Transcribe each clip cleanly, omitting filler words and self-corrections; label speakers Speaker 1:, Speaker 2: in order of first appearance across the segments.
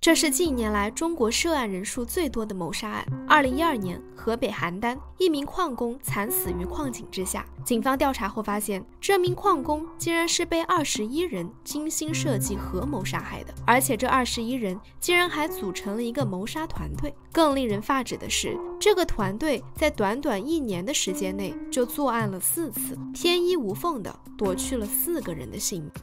Speaker 1: 这是近年来中国涉案人数最多的谋杀案。2012年，河北邯郸一名矿工惨死于矿井之下。警方调查后发现，这名矿工竟然是被21人精心设计合谋杀害的，而且这21人竟然还组成了一个谋杀团队。更令人发指的是，这个团队在短短1年的时间内就作案了4次，天衣无缝地夺去了4个人的性命。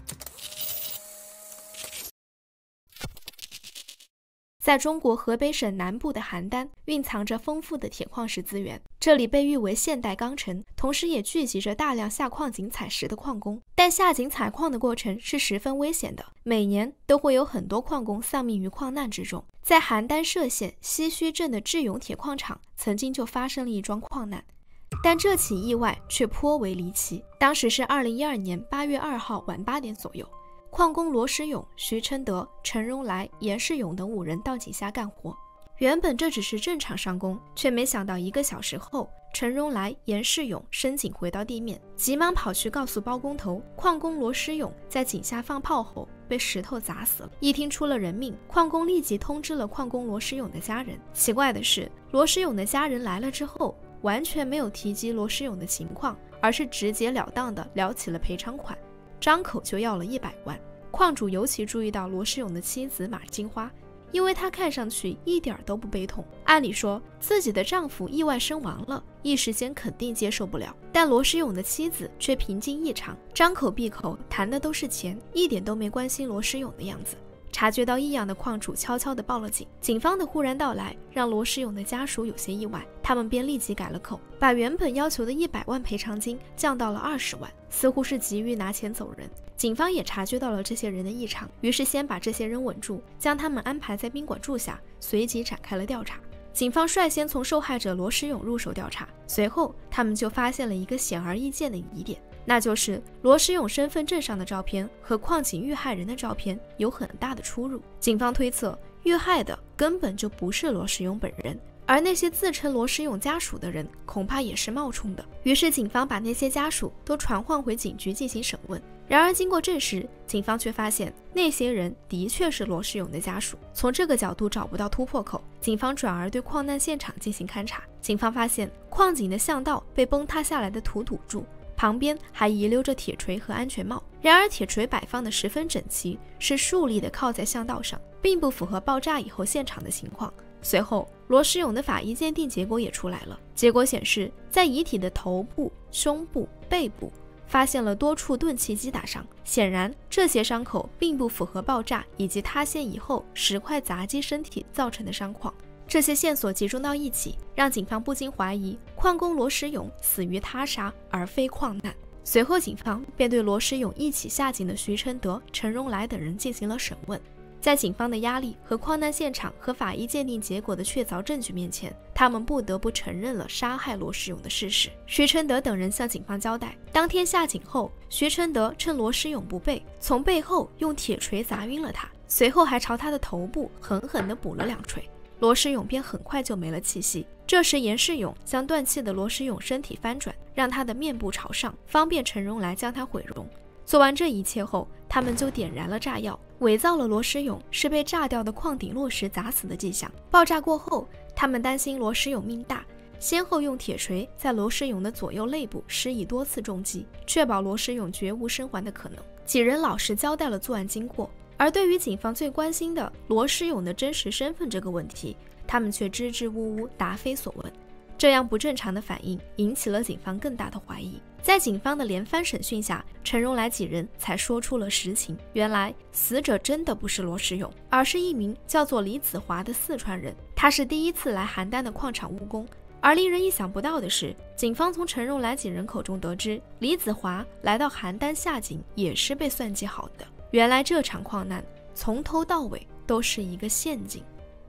Speaker 1: 在中国河北省南部的邯郸，蕴藏着丰富的铁矿石资源，这里被誉为现代钢城，同时也聚集着大量下矿井采石的矿工。但下井采矿的过程是十分危险的，每年都会有很多矿工丧命于矿难之中。在邯郸歙县西墟镇的智勇铁矿厂，曾经就发生了一桩矿难，但这起意外却颇为离奇。当时是2012年8月2号晚8点左右，矿工罗时勇、徐承德、陈荣来、严世勇等5人到井下干活。原本这只是正常上工，却没想到1个小时后，陈荣来、严世勇升井回到地面，急忙跑去告诉包工头，矿工罗时勇在井下放炮后被石头砸死了。一听出了人命，矿工立即通知了矿工罗时勇的家人。奇怪的是，罗时勇的家人来了之后，完全没有提及罗时勇的情况，而是直截了当地聊起了赔偿款，张口就要了100万。矿主尤其注意到罗时勇的妻子马金花，因为她看上去一点都不悲痛。按理说自己的丈夫意外身亡了，一时间肯定接受不了，但罗时勇的妻子却平静异常，张口闭口谈的都是钱，一点都没关心罗时勇的样子。察觉到异样的矿主悄悄地报了警，警方的忽然到来让罗时勇的家属有些意外，他们便立即改了口，把原本要求的100万赔偿金降到了20万，似乎是急于拿钱走人。警方也察觉到了这些人的异常，于是先把这些人稳住，将他们安排在宾馆住下，随即展开了调查。警方率先从受害者罗时勇入手调查，随后他们就发现了一个显而易见的疑点，那就是罗时勇身份证上的照片和矿井遇害人的照片有很大的出入。警方推测，遇害的根本就不是罗时勇本人，而那些自称罗时勇家属的人恐怕也是冒充的。于是警方把那些家属都传唤回警局进行审问。然而经过证实，警方却发现那些人的确是罗时勇的家属。从这个角度找不到突破口，警方转而对矿难现场进行勘查。警方发现矿井的巷道被崩塌下来的土堵住，旁边还遗留着铁锤和安全帽。然而铁锤摆放的十分整齐，是竖立的靠在巷道上，并不符合爆炸以后现场的情况。随后罗时勇的法医鉴定结果也出来了，结果显示在遗体的头部、胸部、背部发现了多处钝器击打伤，显然这些伤口并不符合爆炸以及塌陷以后石块砸击身体造成的伤况。这些线索集中到一起，让警方不禁怀疑矿工罗时勇死于他杀而非矿难。随后警方便对罗时勇一起下井的徐承德、陈荣来等人进行了审问。在警方的压力和矿难现场和法医鉴定结果的确凿证据面前，他们不得不承认了杀害罗时勇的事实。徐承德等人向警方交代，当天下井后，徐承德趁罗时勇不备，从背后用铁锤砸晕了他，随后还朝他的头部狠狠地补了2锤，罗时勇便很快就没了气息。这时严世勇将断气的罗时勇身体翻转，让他的面部朝上，方便陈荣来将他毁容。做完这一切后，他们就点燃了炸药，伪造了罗时勇是被炸掉的矿顶落石砸死的迹象。爆炸过后，他们担心罗时勇命大，先后用铁锤在罗时勇的左右肋部施以多次重击，确保罗时勇绝无生还的可能。几人老实交代了作案经过，而对于警方最关心的罗时勇的真实身份这个问题，他们却支支吾吾，答非所问。这样不正常的反应引起了警方更大的怀疑。在警方的连番审讯下，陈荣来几人才说出了实情。原来死者真的不是罗时勇，而是一名叫做李子华的四川人。他是第一次来邯郸的矿场务工。而令人意想不到的是，警方从陈荣来几人口中得知，李子华来到邯郸下井也是被算计好的。原来这场矿难从头到尾都是一个陷阱。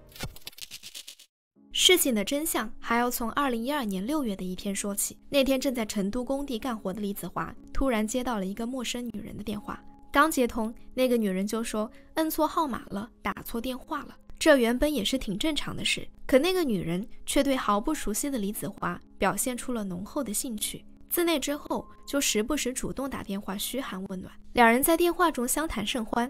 Speaker 1: 事情的真相还要从2012年6月的一天说起。那天正在成都工地干活的李子华突然接到了一个陌生女人的电话，刚接通，那个女人就说摁错号码了，打错电话了。这原本也是挺正常的事，可那个女人却对毫不熟悉的李子华表现出了浓厚的兴趣。自那之后，就时不时主动打电话嘘寒问暖。两人在电话中相谈甚欢，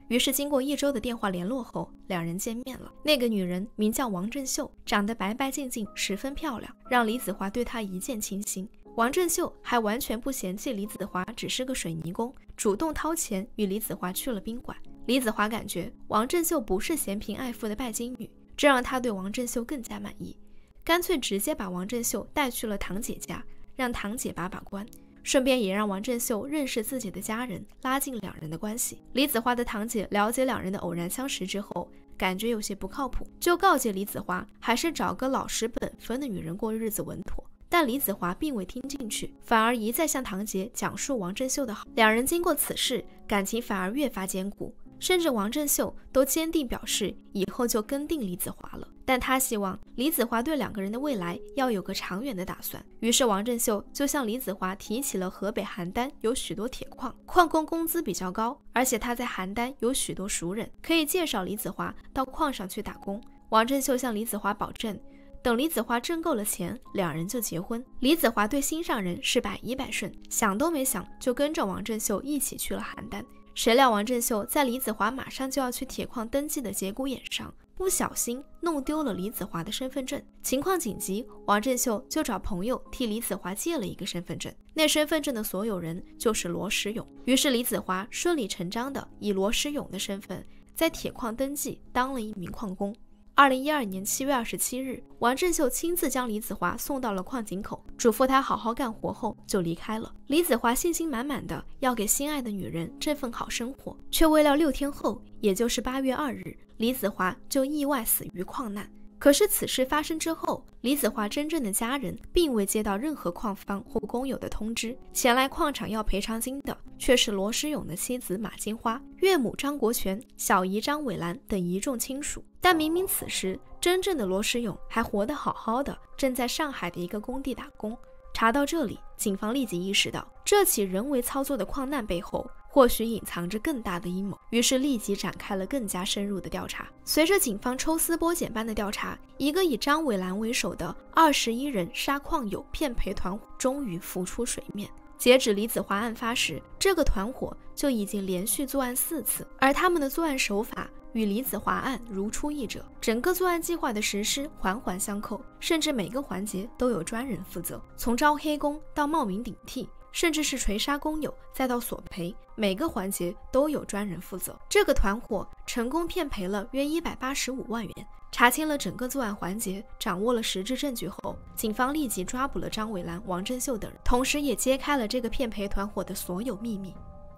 Speaker 1: 于是经过1周的电话联络后，两人见面了。那个女人名叫王振秀，长得白白净净，十分漂亮，让李子华对她一见倾心。王振秀还完全不嫌弃李子华只是个水泥工，主动掏钱与李子华去了宾馆。李子华感觉王振秀不是嫌贫爱富的拜金女，这让他对王振秀更加满意，干脆直接把王振秀带去了堂姐家，让堂姐把关，顺便也让王振秀认识自己的家人，拉近两人的关系。李子华的堂姐了解两人的偶然相识之后，感觉有些不靠谱，就告诫李子华还是找个老实本分的女人过日子稳妥。但李子华并未听进去，反而一再向堂姐讲述王振秀的好。两人经过此事，感情反而越发坚固，甚至王振秀都坚定表示以后就跟定李子华了。但他希望李子华对两个人的未来要有个长远的打算，于是王振秀就向李子华提起了河北邯郸有许多铁矿，矿工工资比较高，而且他在邯郸有许多熟人，可以介绍李子华到矿上去打工。王振秀向李子华保证，等李子华挣够了钱，两人就结婚。李子华对心上人是百依百顺，想都没想就跟着王振秀一起去了邯郸。谁料王振秀在李子华马上就要去铁矿登记的节骨眼上，不小心弄丢了李子华的身份证。情况紧急，王振秀就找朋友替李子华借了一个身份证，那身份证的所有人就是罗时勇。于是李子华顺理成章的以罗时勇的身份在铁矿登记，当了一名矿工。2012年7月27日，王振秀亲自将李子华送到了矿井口，嘱咐他好好干活后就离开了。李子华信心满满的要给心爱的女人这份好生活，却未料6天后，也就是8月2日，李子华就意外死于矿难。可是此事发生之后，李子华真正的家人并未接到任何矿方或工友的通知，前来矿场要赔偿金的却是罗时勇的妻子马金花、岳母张国权、小姨张伟兰等一众亲属。但明明此时真正的罗时勇还活得好好的，正在上海的一个工地打工。查到这里，警方立即意识到这起人为操作的矿难背后或许隐藏着更大的阴谋，于是立即展开了更加深入的调查。随着警方抽丝剥茧般的调查，一个以张伟兰为首的21人杀矿友骗赔团伙终于浮出水面。截止李子华案发时，这个团伙就已经连续作案4次，而他们的作案手法与李子华案如出一辙，整个作案计划的实施环环相扣，甚至每个环节都有专人负责，从招黑工到冒名顶替，甚至是锤杀工友再到索赔，每个环节都有专人负责。这个团伙成功骗赔了约185万元。查清了整个作案环节，掌握了实质证据后，警方立即抓捕了张伟兰、王振秀等人，同时也揭开了这个骗赔团伙的所有秘密。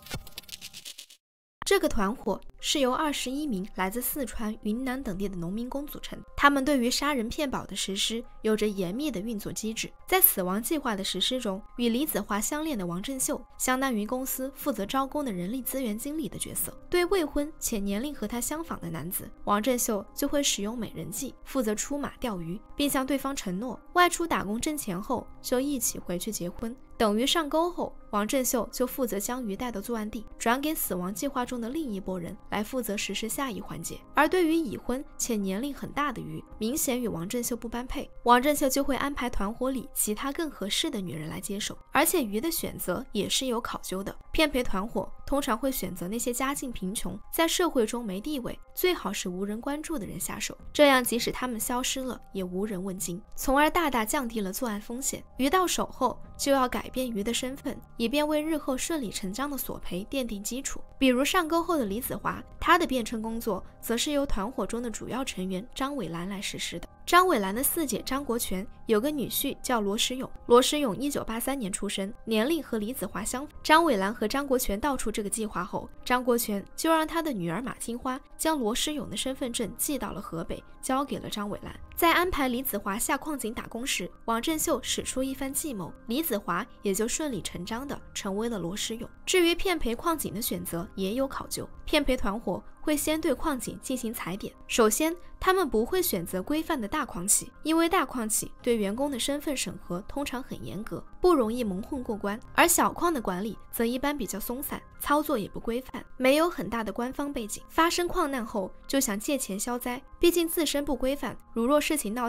Speaker 1: 这个团伙是由21名来自四川、云南等地的农民工组成，他们对于杀人骗保的实施有着严密的运作机制。在死亡计划的实施中，与李子华相恋的王振秀相当于公司负责招工的人力资源经理的角色，对未婚且年龄和他相仿的男子，王振秀就会使用美人计，负责出马钓鱼，并向对方承诺外出打工挣钱后就一起回去结婚。等鱼上钩后，王振秀就负责将鱼带到作案地，转给死亡计划中的另一拨人来负责实施下一环节。而对于已婚且年龄很大的鱼，明显与王振秀不般配，王振秀就会安排团伙里其他更合适的女人来接手。而且鱼的选择也是有考究的，骗赔团伙通常会选择那些家境贫穷、在社会中没地位、最好是无人关注的人下手，这样即使他们消失了，也无人问津，从而大大降低了作案风险。鱼到手后就要改变鱼的身份，以便为日后顺理成章的索赔奠定基础。比如上钩后的李子华，他的变称工作则是由团伙中的主要成员张伟兰来实施的。张伟兰的四姐张国权有个女婿叫罗时勇，罗时勇1983年出生，年龄和李子华相仿。张伟兰和张国权道出这个计划后，张国权就让他的女儿马金花将罗时勇的身份证寄到了河北，交给了张伟兰。在安排李子华下矿井打工时，王振秀使出一番计谋，李子华也就顺理成章地成为了罗时勇。至于骗赔矿井的选择也有考究，骗赔团伙会先对矿井进行踩点。首先，他们不会选择规范的大矿企，因为大矿企对员工的身份审核通常很严格，不容易蒙混过关，而小矿的管理则一般比较松散，操作也不规范，没有很大的官方背景。发生矿难后就想借钱消灾，毕竟自身不规范，如若事情闹大，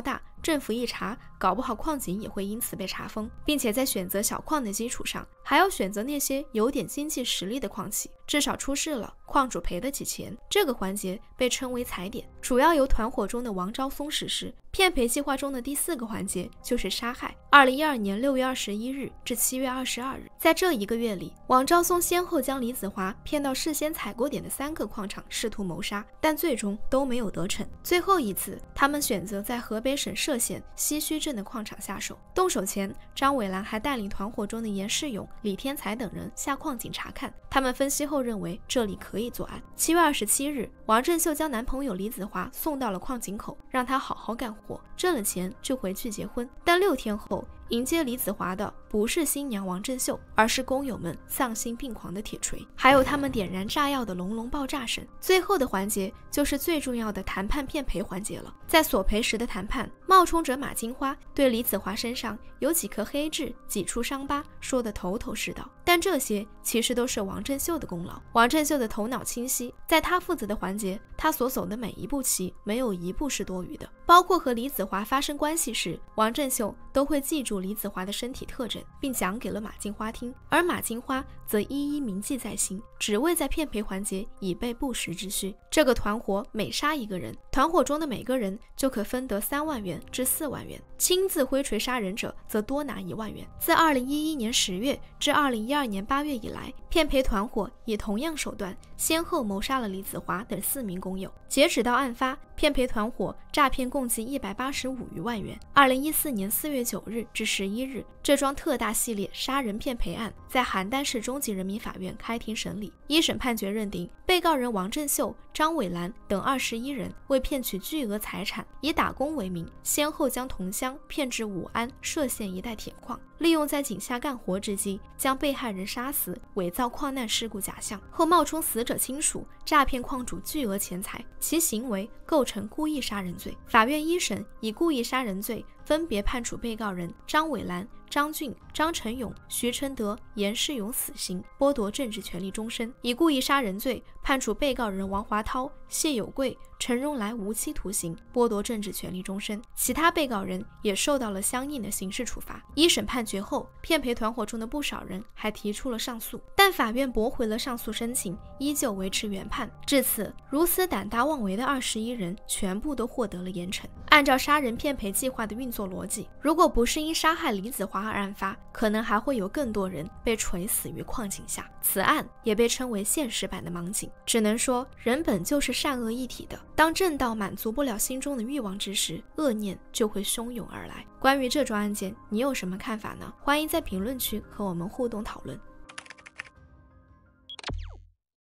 Speaker 1: 政府一查，搞不好矿井也会因此被查封，并且在选择小矿的基础上，还要选择那些有点经济实力的矿企，至少出事了，矿主赔得起钱。这个环节被称为踩点，主要由团伙中的王昭松实施。骗赔计划中的第4个环节就是杀害。2012年6月21日至7月22日，在这1个月里，王昭松先后将李子华骗到事先踩过点的3个矿场试图谋杀，但最终都没有得逞。最后一次，他们选择在河北省涉县西墟镇的矿场下手。动手前，张伟兰还带领团伙中的严世勇、李天才等人下矿井查看。他们分析后认为这里可以作案。7月27日，王振秀将男朋友李子华送到了矿井口，让他好好干活，挣了钱就回去结婚。但6天后，迎接李子华的不是新娘王振秀，而是工友们丧心病狂的铁锤，还有他们点燃炸药的隆隆爆炸声。最后的环节就是最重要的谈判骗赔环节了。在索赔时的谈判，冒充者马金花对李子华身上有几颗黑痣、几处伤疤说得头头是道，但这些其实都是王振秀的功劳。王振秀的头脑清晰，在他负责的环节，他所走的每一步棋没有一步是多余的，包括和李子华发生关系时，王振秀都会记住李子华的身体特征，并讲给了马金花听，而马金花则一一铭记在心，只为在骗赔环节以备不时之需。这个团伙每杀一个人，团伙中的每个人就可分得3万元至4万元，亲自挥锤杀人者则多拿1万元。自2011年10月至2012年8月以来，骗赔团伙以同样手段先后谋杀了李子华等4名工友。截止到案发，骗赔团伙诈骗共计185余万元。2014年4月9日至11日，这桩特大系列杀人骗赔案在邯郸市中级人民法院开庭审理。一审判决认定，被告人王振秀、张伟兰等21人为骗取巨额财产，以打工为名，先后将同乡骗至武安、歙县一带铁矿，利用在井下干活之机，将被害人杀死，伪造矿难事故假象，后冒充死者亲属，诈骗矿主巨额钱财，其行为构成故意杀人罪。法院一审以故意杀人罪分别判处被告人张伟兰、张俊、张成勇、徐承德、严世勇死刑，剥夺政治权利终身；以故意杀人罪判处被告人王华涛、谢有贵、陈荣来无期徒刑，剥夺政治权利终身。其他被告人也受到了相应的刑事处罚。一审判决后，骗赔团伙中的不少人还提出了上诉，但法院驳回了上诉申请，依旧维持原判。至此，如此胆大妄为的21人全部都获得了严惩。按照杀人骗赔计划的运作逻辑，如果不是因杀害李子华而案发，可能还会有更多人被锤死于矿井下。此案也被称为现实版的盲井。只能说，人本就是善恶一体的，当正道满足不了心中的欲望之时，恶念就会汹涌而来。关于这桩案件，你有什么看法呢？欢迎在评论区和我们互动讨论。